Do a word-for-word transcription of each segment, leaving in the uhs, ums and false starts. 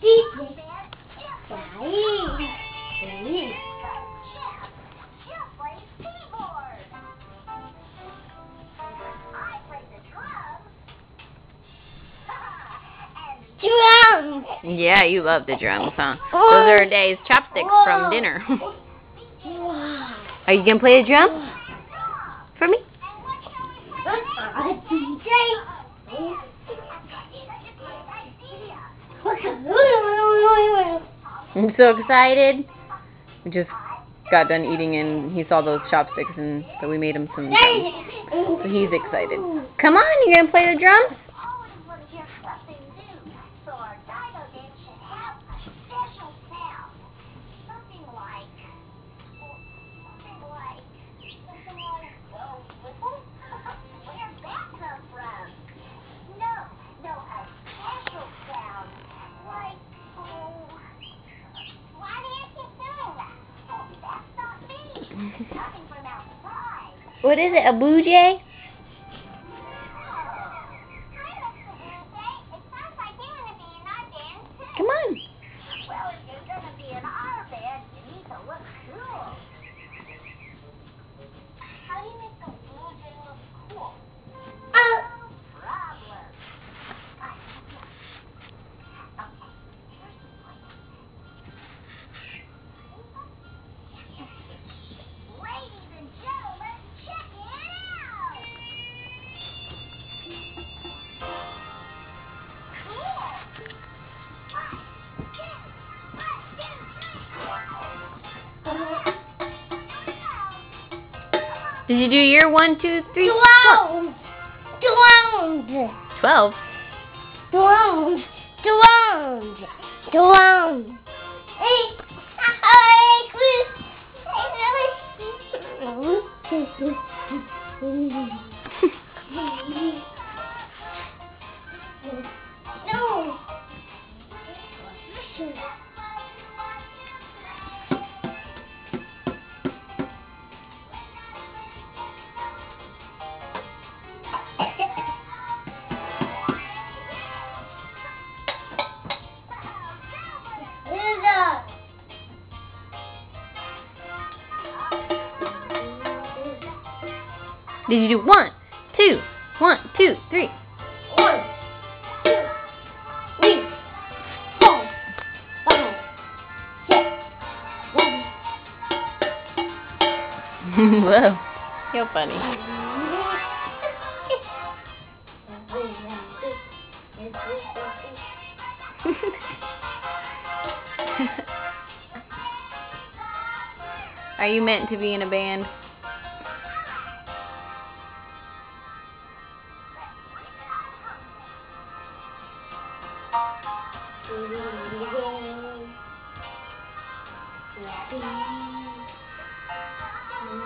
Drums. Yeah, you love the drums, huh? Those are Day's chopsticks from dinner. Are you gonna play the drum for me? I'm so excited. We just got done eating and he saw those chopsticks, and so we made him some drums. So he's excited. Come on, you gonna play the drums? What is it, a blue jay? Come on. Well, if you're going to be in our bed, you need to look cool. How do you make the blue jay look cool? Uh, problem. Ladies and gentlemen, check it out. Did you do your one, two, three, Drones! Drones! twelve? Drones! Drones! Drones! Hey! No! Did you do one, two, one, two, three? One, two, three, four, five, six, seven. Whoa, you're funny. Are you meant to be in a band?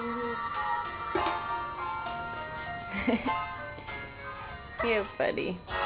You're funny.